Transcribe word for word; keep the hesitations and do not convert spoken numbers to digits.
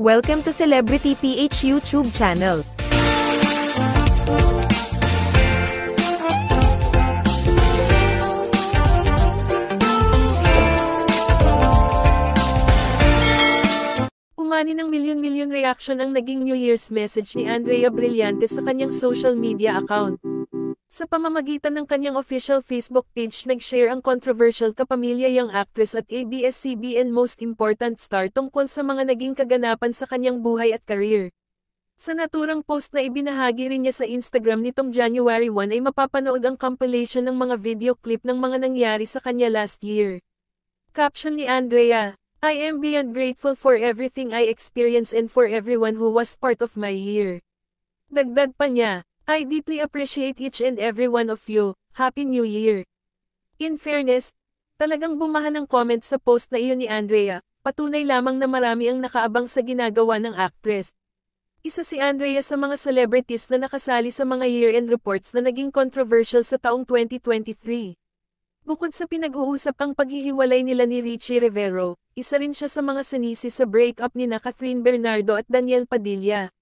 Welcome to Celebrity P H YouTube channel. Umani ng milyon-milyon reaction ang naging New Year's message ni Andrea Brillante sa kanyang social media account. Sa pamamagitan ng kanyang official Facebook page, nag-share ang controversial kapamilyang actress at A B S C B N most important star tungkol sa mga naging kaganapan sa kanyang buhay at career. Sa naturang post na ibinahagi rin niya sa Instagram nitong January first ay mapapanood ang compilation ng mga video clip ng mga nangyari sa kanya last year. Caption ni Andrea, "I am beyond grateful for everything I experienced and for everyone who was part of my year." Dagdag pa niya, "I deeply appreciate each and every one of you. Happy New Year." In fairness, talagang bumahan ng comments sa post na iyon ni Andrea, patunay lamang na marami ang nakaabang sa ginagawa ng actress. Isa si Andrea sa mga celebrities na nakasali sa mga year-end reports na naging controversial sa taong twenty twenty-three. Bukod sa pinag-uusap ang paghihiwalay nila ni Richie Rivero, isa rin siya sa mga sinisi sa breakup ni na Catherine Bernardo at Daniel Padilla.